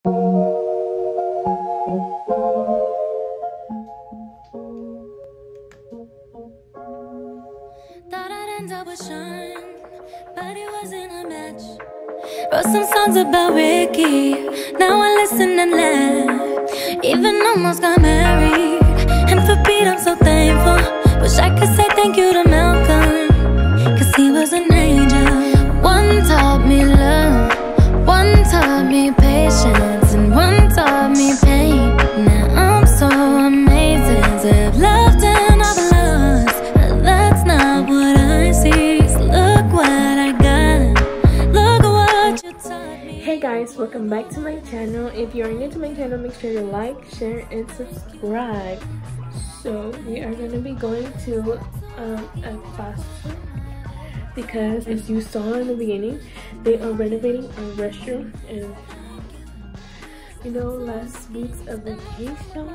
But it wasn't a match. Wrote some songs about Ricky. Now I listen and laugh. Even almost got married. And for Pete I'm so thankful. Wish I could say thank you to Malcolm, cause he was an angel. One taught me love, one taught me patience, and one taught me pain. Now I'm so amazing to have loved and I've lost. But that's not what I see. Look what I got, look what you taught me. Hey guys, welcome back to my channel. If you're new to my channel, make sure to like, share, and subscribe. So we are going to be going to a fast food because, as you saw in the beginning, they are renovating our restroom. And you know, last week's a vacation.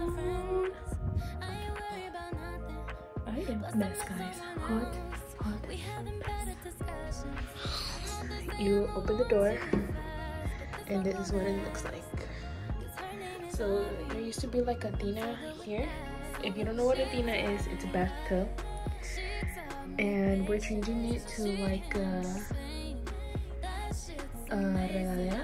I am a mess, guys. Hot mess. You open the door and this is what it looks like. So there used to be like a tina here. If you don't know what a tina is, it's a bathtub, and we're changing it to like a regadera.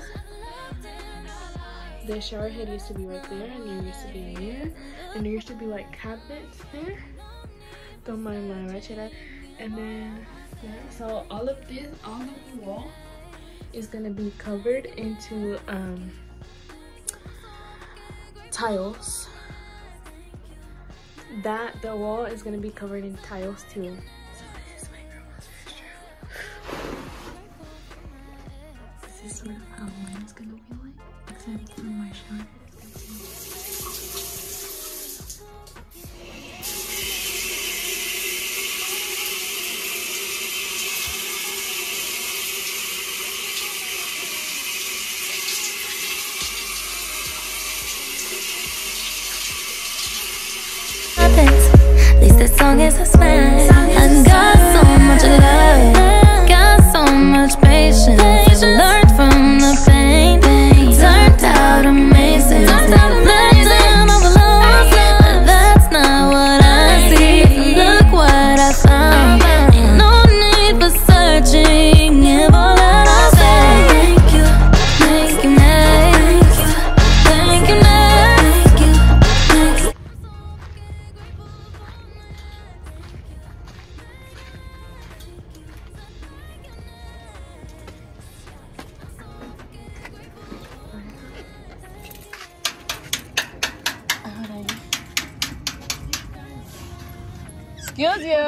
The shower head used to be right there, and there used to be here, and there used to be like cabinets there. Don't mind my ratchet. And then yeah, so all of the wall is gonna be covered into tiles. The wall is gonna be covered in tiles too. So this is my grandma's restroom. This is sort of how mine's gonna be like, except for my shower. At least this song is a smash. I got so much love, got so much patience. Learned from the pain, turned out amazing. But that's not what I see. Look what I found. Ain't no need for searching. If all that I say, thank you, thank you, next. Thank you, next. Thank you, next. Excuse you.